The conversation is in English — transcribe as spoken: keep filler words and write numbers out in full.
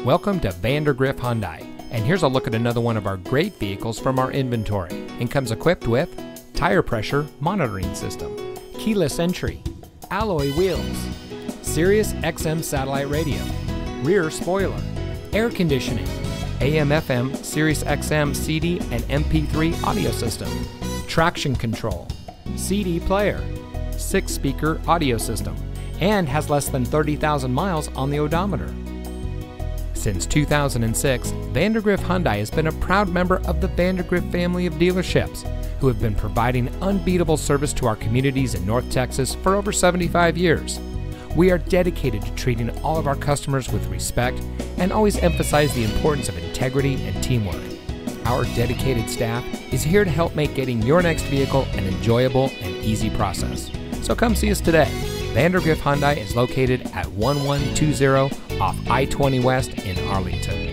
Welcome to Vandergriff Hyundai, and here's a look at another one of our great vehicles from our inventory, and comes equipped with tire pressure monitoring system, keyless entry, alloy wheels, Sirius X M satellite radio, rear spoiler, air conditioning, A M F M, Sirius X M C D and M P three audio system, traction control, C D player, six speaker audio system, and has less than thirty thousand miles on the odometer. Since two thousand six, Vandergriff Hyundai has been a proud member of the Vandergriff family of dealerships, who have been providing unbeatable service to our communities in North Texas for over seventy-five years. We are dedicated to treating all of our customers with respect and always emphasize the importance of integrity and teamwork. Our dedicated staff is here to help make getting your next vehicle an enjoyable and easy process. So come see us today. Vandergriff Hyundai is located at one one two zero off I twenty West in Arlington.